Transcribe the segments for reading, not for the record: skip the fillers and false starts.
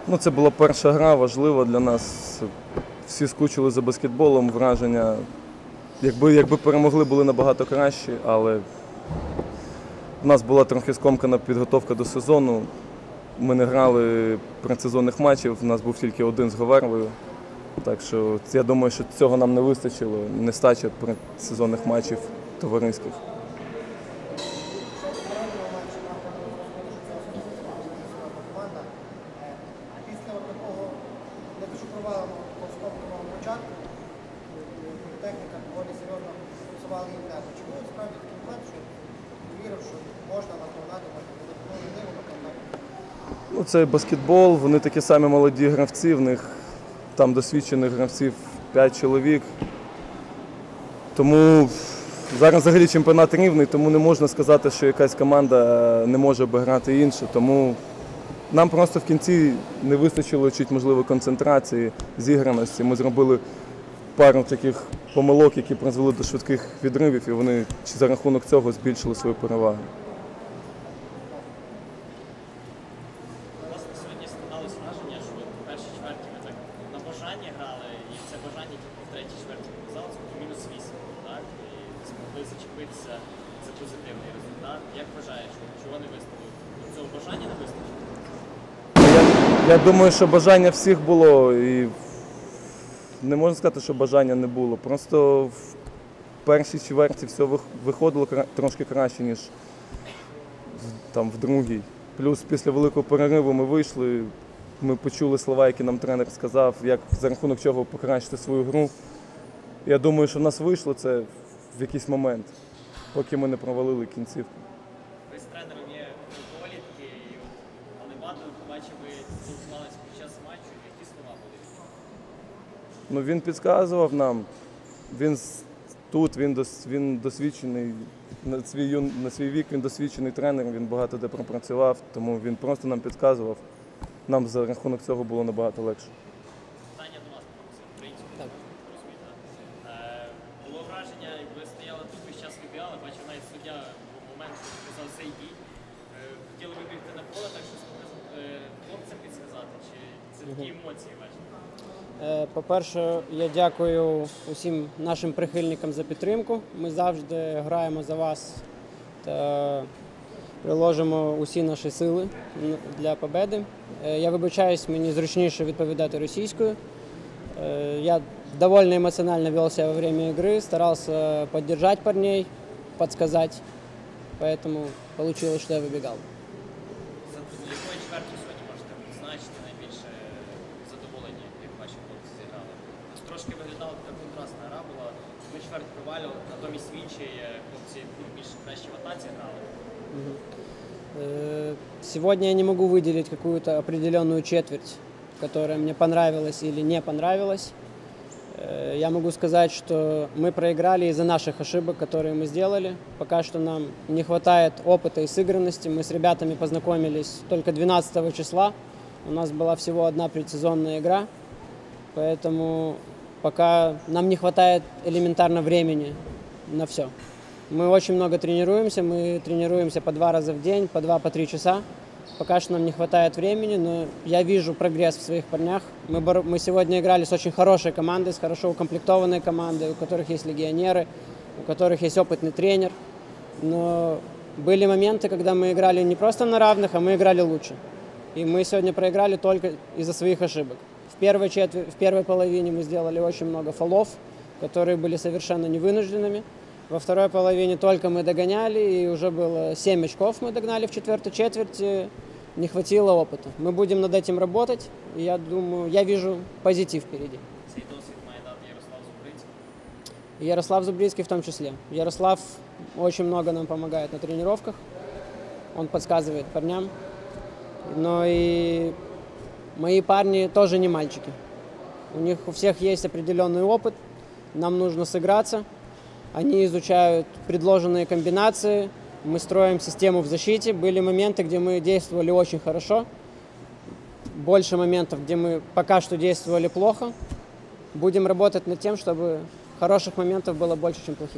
Ну, це була перша гра, важлива для нас. Всі скучили за баскетболом, враження. Якби перемогли, були набагато кращі, але в нас була трохи скомкана підготовка до сезону. Ми не грали предсезонних матчів, у нас був тільки один з Говерлою. Так що я думаю, що цього нам не вистачило, нестача предсезонних матчів товариських. Після такого не дуже проваленого скомканого початку техніка доволі серйозно працювала їм темpo. Чому справді такий момент, що вірив, що можна наздогнати, не Ну, це баскетбол, вони такі самі молоді гравці, в них там досвідчених гравців 5 чоловік. Тому зараз взагалі чемпіонат рівний, тому не можна сказати, що якась команда не може обіграти іншу. Тому нам просто в кінці не вистачило чуть, можливо, концентрації, зіграності. Ми зробили пару таких помилок, які призвели до швидких відривів, і вони за рахунок цього збільшили свою перевагу. У вас сьогодні складалось враження, що в першій чверті ви так на бажання грали, і це бажання тільки в третій чверті показалось, тобто мінус 8, так? І змогли зачепитися за позитивний результат. Як вважаєш, чого не вистачило? Цього бажання не вистачило? Я думаю, що бажання всіх було, і не можна сказати, що бажання не було. Просто в першій чверті все виходило трошки краще, ніж там, в другій. Плюс після великого перериву ми вийшли, ми почули слова, які нам тренер сказав, як за рахунок чого покращити свою гру. Я думаю, що в нас вийшло це в якийсь момент, поки ми не провалили кінцівку. Ви з тренером є політки, але багато побачив, ви спілкувалися під час матчу, які слова були? Ну, він підказував нам, він досвідчений, на свій вік він досвідчений тренер, він багато де пропрацював, тому він просто нам підказував. Нам за рахунок цього було набагато легше. Питання до вас, українською, розумієте? Було враження, як ви стояли тут, весь час вибігали, бачив навіть суддя був момент, що сказав «зайдіть». Хотіли вибігти на поле, так що хлопцям підсказати, чи це такі емоції ваші? По-перше, я дякую усім нашим прихильникам за підтримку. Ми завжди граємо за вас та приложимо усі наші сили для победи. Я вибачаюсь, мені зручніше відповідати російською. Я довольно эмоционально вел себя во время игры, старался поддержать парней, подсказать, поэтому получилось, что я выбегал. З якої чверті сьогодні можете відзначити найбільше задоволення, як ваші хлопці зіграли? Трошки виглядала така контрастна гра була, ми чверть провалювали, натомість в іншій хлопці більш краще в атаці грали. Сегодня я не могу выделить какую-то определенную четверть, которая мне понравилась или не понравилась. Я могу сказать, что мы проиграли из-за наших ошибок, которые мы сделали. Пока что нам не хватает опыта и сыгранности. Мы с ребятами познакомились только 12 числа. У нас была всего одна предсезонная игра. Поэтому пока нам не хватает элементарно времени на все. Мы очень много тренируемся. Мы тренируемся по 2 раза в день, по 2-3 часа. Пока что нам не хватает времени, но я вижу прогресс в своих парнях. Мы сегодня играли с очень хорошей командой, с хорошо укомплектованной командой, у которых есть легионеры, у которых есть опытный тренер. Но были моменты, когда мы играли не просто на равных, а мы играли лучше. И мы сегодня проиграли только из-за своих ошибок. В первой половине мы сделали очень много фолов, которые были совершенно невынужденными. Во второй половине только мы догоняли, и уже было 7 очков мы догнали в четвертой четверти. Не хватило опыта. Мы будем над этим работать, и я думаю, я вижу позитив впереди. Цей досвід має дати Ярослав Зубрицький. И Ярослав Зубрицкий в том числе. Ярослав очень много нам помогает на тренировках. Он подсказывает парням. Но и мои парни тоже не мальчики. У них у всех есть определенный опыт. Нам нужно сыграться. Они изучают предложенные комбинации. Мы строим систему в защите. Были моменты, где мы действовали очень хорошо. Больше моментов, где мы пока что действовали плохо. Будем работать над тем, чтобы хороших моментов было больше, чем плохих.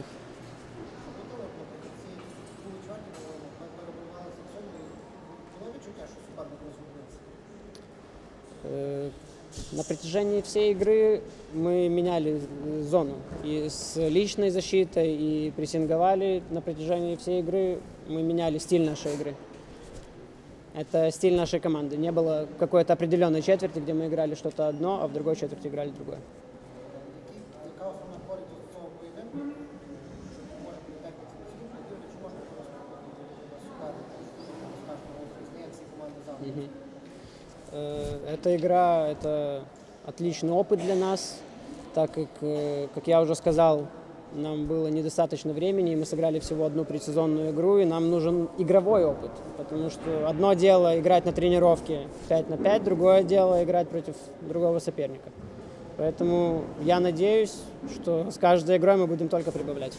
На протяжении всей игры мы меняли зону и с личной защитой, и прессинговали. На протяжении всей игры мы меняли стиль нашей игры. Это стиль нашей команды. Не было какой-то определенной четверти, где мы играли что-то одно, а в другой четверти играли другое. Яка основна користь з цього поєдинку? Що може бути техніці наскільки, чи можна просто суперника, скажімо, визнає всі команди залу? Эта игра – это отличный опыт для нас, так как я уже сказал, нам было недостаточно времени, и мы сыграли всего одну предсезонную игру, и нам нужен игровой опыт, потому что одно дело играть на тренировке 5 на 5, другое дело играть против другого соперника. Поэтому я надеюсь, что с каждой игрой мы будем только прибавлять.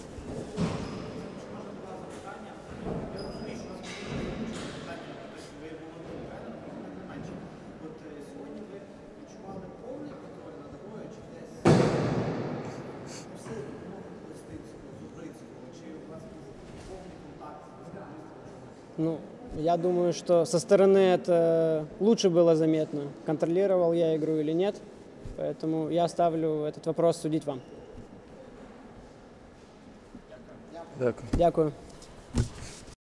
Ну, я думаю, что со стороны это лучше было заметно, контролировал я игру или нет. Поэтому я оставлю этот вопрос судить вам. Дякую. Дякую.